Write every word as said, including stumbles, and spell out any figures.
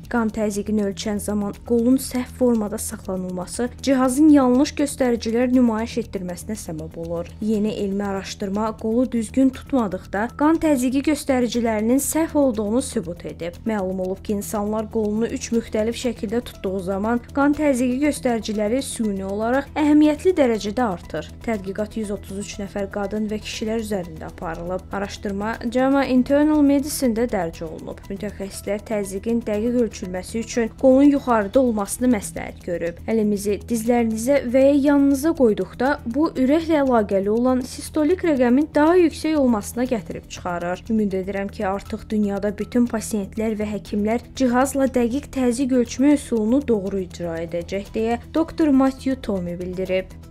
Qan təzyiqini ölçən zaman qolun səhv formada saxlanılması cihazın yanlış göstəricilər nümayiş etdirməsinə səbəb olur. Yeni elmi araşdırma qolu düzgün tutmadıqda qan təzyiqi göstəricilərinin səhv olduğunu sübut edib. Məlum olub ki, insanlar qolunu üç müxtəlif şəkildə tutduğu zaman qan təzyiqi göstəriciləri süni olaraq əhəmiyyətli dərəcədə artır. Tədqiqat yüz otuz üç nəfər qadın və kişilər üzərində aparılıb. Araşdırma JAMA Internal Medicine-də dərc olunub. Mütəxəssislər təzyiqin dəqiq ölçülməsi üçün qolun yuxarıda olmasını məsləhət görüb. Əlimizi dizlərinizə və ya yanınıza qoyduqda bu ürəklə əlaqəli olan sistolik rəqəmin daha yüksək olmasına gətirib çıxarır. Ümid edirəm ki, artıq dünyada bütün pasiyentlər və həkimlər cihazla dəqiq təzyiq ölçmə üsulunu doğru icra edəcək deyə doktor Matthew Tomey bildirib.